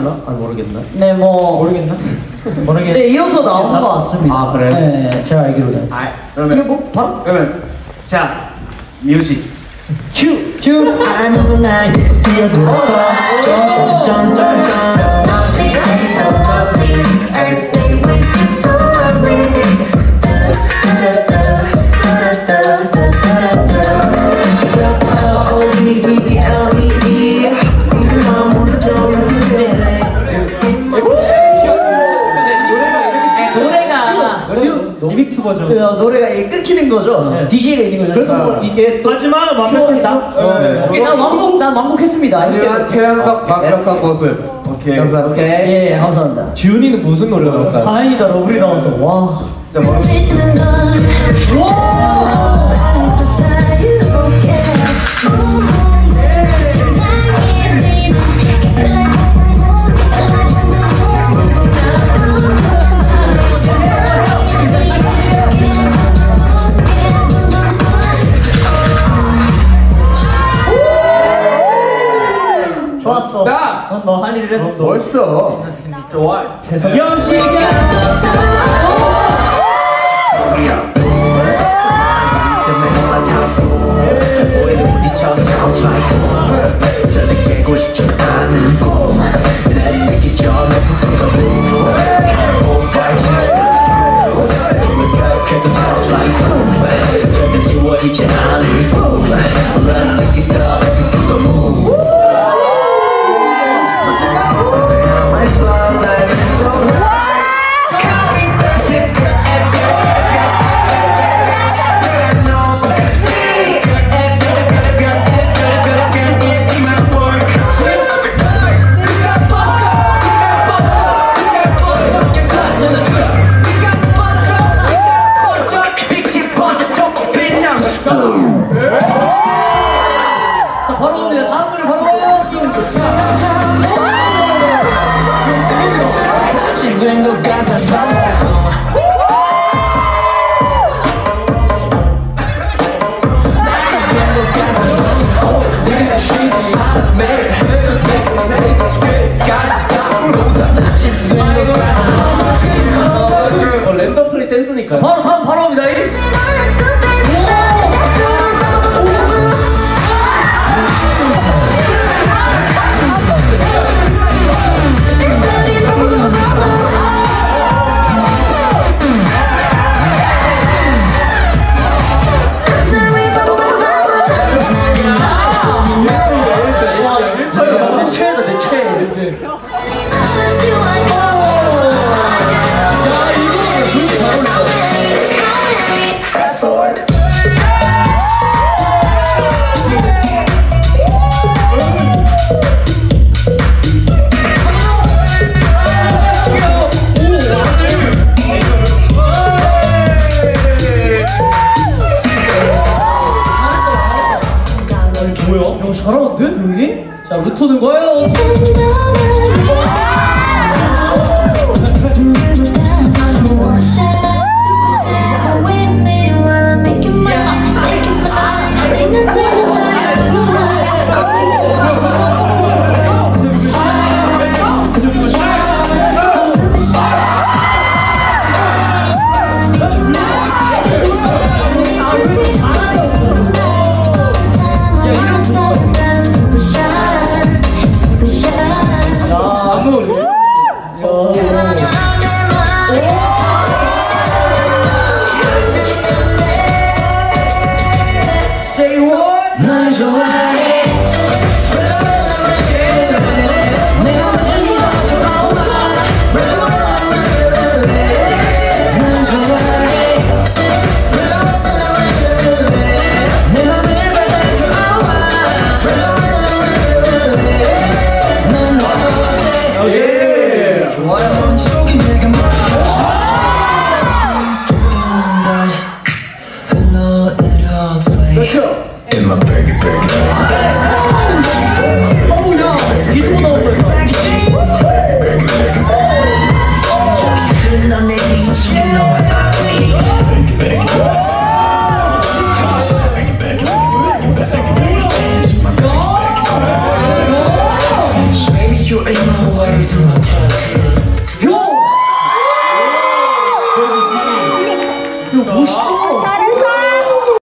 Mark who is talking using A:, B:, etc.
A: 않나? 아 모르겠나?
B: 네, 뭐
C: 모르겠나?
B: 네, 이어서 나오는 것 같습니다.
A: 아 그래?
B: 네, 제가 알기로는.
C: 아,
B: 이게
C: 그러면
B: 뭐 바로?
C: 자 뮤직
B: 큐.
D: 알면서 날 뛰어들었어 짠짠짠짠짠
C: 리믹스 버전.
B: 노래가 이게 끊기는 거죠. 네. DJ가 있는 거죠.
A: 그래도 뭐 이게 또
C: 하지만 완벽했다.
B: 오케이, 난 완곡했습니다.
A: 우리가 최연석 완벽한 모습. 오케이 감사합니다. 오케이.
B: 예, 감사합니다.
A: 지훈이는 무슨 노래 나왔어요?
B: 다행이다, 러블이 나와서. 와. 좋았어. 너 할 일을 했었어.
A: 벌써.
C: 좋아.
B: 대성형 시간.
D: 오해를 부딪혀 soundtrack 절대 깨고 싶지 않은 꿈 Let's make it your 저 soundtrack 절대 지워지지 않을 꿈 Let's make it up to the moon Damn, my spotlight is so bright Cause it's the secret
B: 자, 바로 갑니다. 다음 노래 바로 가요.
D: 된 것 같아서 내가 쉬지 않아 매일
A: 랜덤 플레이 댄스니까.
B: 바로 다음 바로 갑니다. 잘하는데 도영이? 자, 루토는 거예요.
D: In my baggy baggy Baby, you ain't know what is
B: 멋있어.
E: 잘했어.